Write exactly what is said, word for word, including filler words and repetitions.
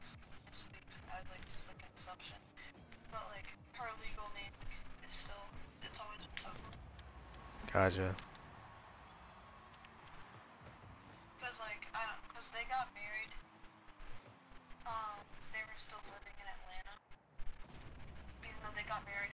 next next week's as like just like an assumption. But like her legal name is still it's always been Toko. Gotcha. Cause like I don't, cause they got married. Um, they were still living in Atlanta. Even though they got married